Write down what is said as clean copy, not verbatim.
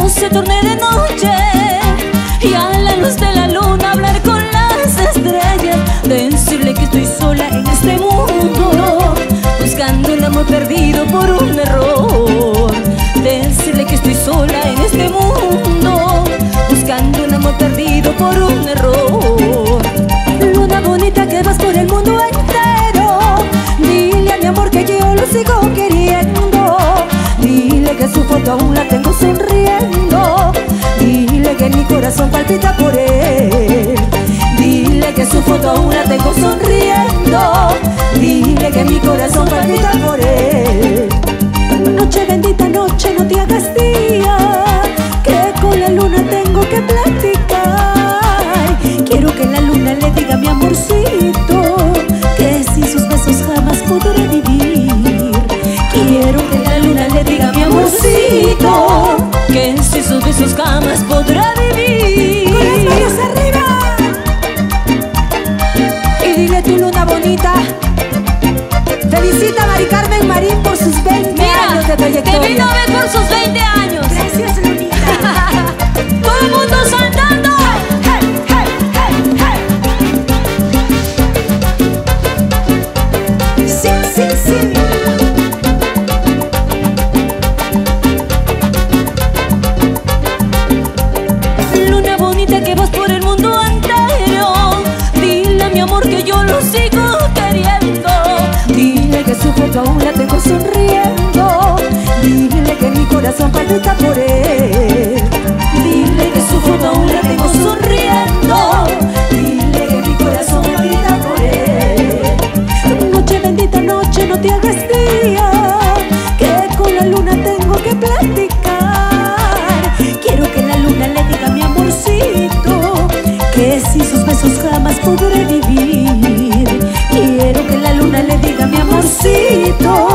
se torne de noche y a la luz de la luna hablar con las estrellas, decirle que estoy sola en este mundo, buscando un amor perdido por un error. Decirle que estoy sola en este mundo, buscando un amor perdido por un error. Luna bonita que vas por el mundo entero, dile a mi amor que yo lo sigo queriendo. Dile que su foto aún la tengo sonriendo. Dile que mi corazón palpita por él. Dile que su foto aún la tengo sonriendo. Dile que mi corazón palpita por él. Noche bendita, noche, no te hagas día, que con la luna tengo que platicar. Quiero que la luna le diga a mi amorcito que sin sus besos jamás podré vivir. Quiero que la luna le diga a mi amorcito que sin sus besos jamás podrá vivir. Con las manos arriba. Y dile tu luna bonita. Felicita a Mari Carmen Marín por sus 20 años de trayectoria. Te vino a ver por sus 20 años. Gracias, Lunita. Todo el mundo saltando. Hey, hey, hey, hey. Sí, sí, sí. Luna bonita que vas por el mundo entero, dile a mi amor que yo lo sigo queriendo. Dile que su foto aún la tengo sonriendo. Dile que mi corazón palpita por él. Dile que su foto aún la tengo sonriendo. Dile que mi corazón palpita por él. Noche bendita, noche, no te hagas día, que con la luna tengo que platicar. Quiero que la luna le diga a mi amorcito que sin sus besos jamás podré vivir. Quiero que la luna le diga a mi amorcito